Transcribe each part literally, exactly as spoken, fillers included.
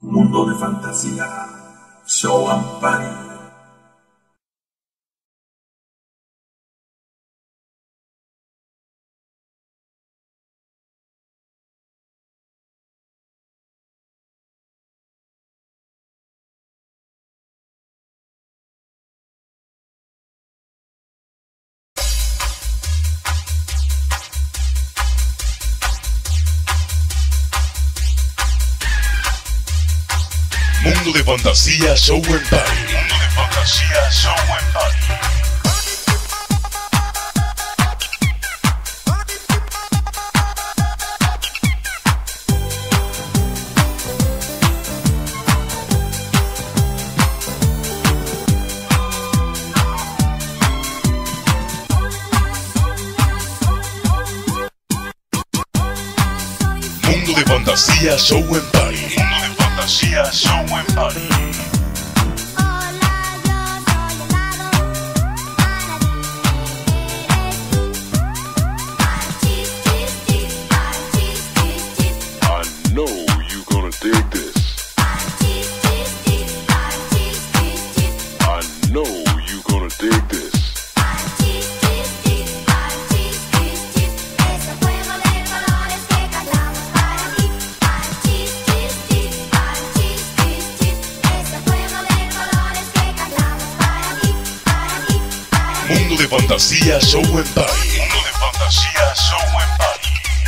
Mundo de fantasía, show and party. Mundo de fantasía, show and party. Mundo de fantasía, show and party. Mundo de fantasía, show and party. Mundo de fantasía, show and party. Mundo de fantasía, show and party. Mundo de fantasía, show and party.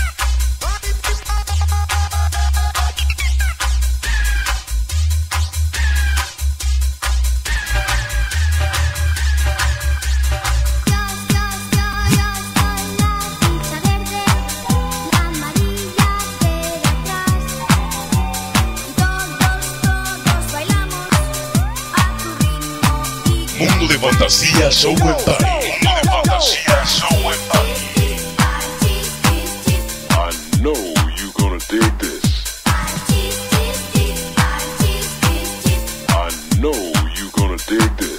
Mundo de fantasía, show and party. Mundo de fantasía, show and party. I know you gonna dig this. I know you gonna dig this.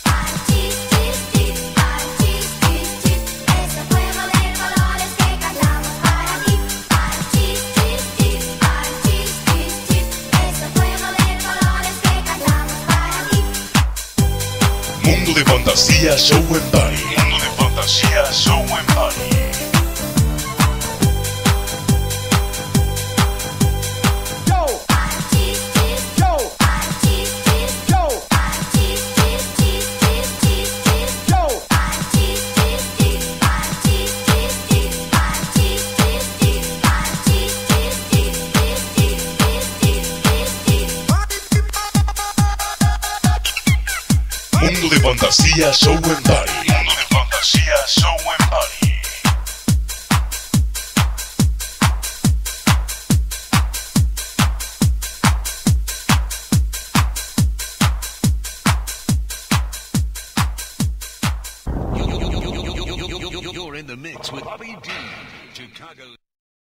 Mundo de fantasía, show and party. Mundo de fantasía, show and party. Mundo de fantasía, show and party. Mundo de fantasía, show and party. You're in the mix with Bobby D, Chicago.